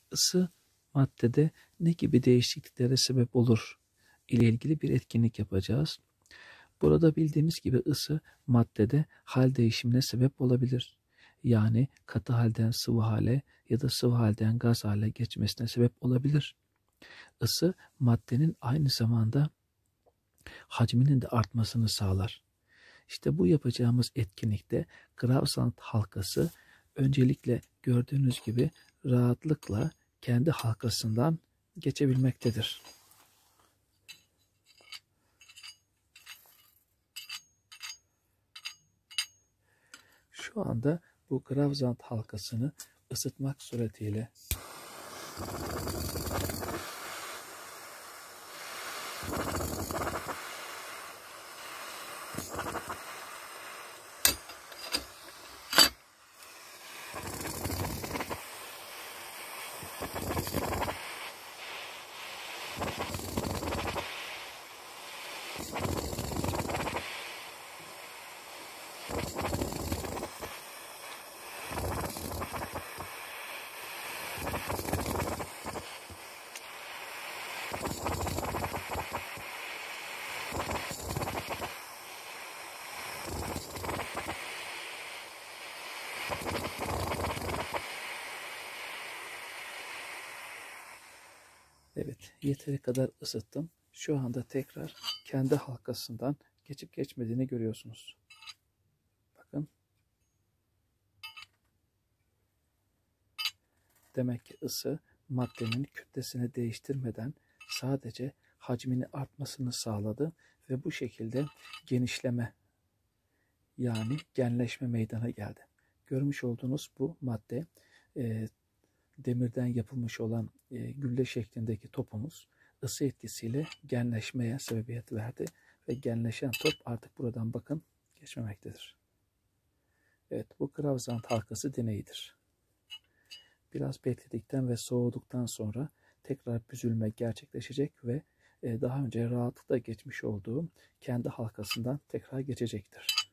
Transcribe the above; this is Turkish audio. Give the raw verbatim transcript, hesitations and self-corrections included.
ısı maddede ne gibi değişikliklere sebep olur ile ilgili bir etkinlik yapacağız. Burada bildiğimiz gibi ısı maddede hal değişimine sebep olabilir. Yani katı halden sıvı hale ya da sıvı halden gaz hale geçmesine sebep olabilir. Isı maddenin aynı zamanda hacminin de artmasını sağlar. İşte bu yapacağımız etkinlikte Gravsand halkası öncelikle gördüğünüz gibi rahatlıkla kendi halkasından geçebilmektedir. Şu anda bu Gravsand halkasını ısıtmak suretiyle evet, yeteri kadar ısıttım. Şu anda tekrar kendi halkasından geçip geçmediğini görüyorsunuz. Bakın. Demek ki ısı maddenin kütlesini değiştirmeden sadece hacmini artmasını sağladı ve bu şekilde genişleme yani genleşme meydana geldi. Görmüş olduğunuz bu madde e, demirden yapılmış olan e, gülle şeklindeki topumuz ısı etkisiyle genleşmeye sebebiyet verdi ve genleşen top artık buradan bakın geçmemektedir. Evet, bu Gravsand halkası deneyidir. Biraz bekledikten ve soğuduktan sonra tekrar büzülme gerçekleşecek ve daha önce rahatlıkla geçmiş olduğum kendi halkasından tekrar geçecektir.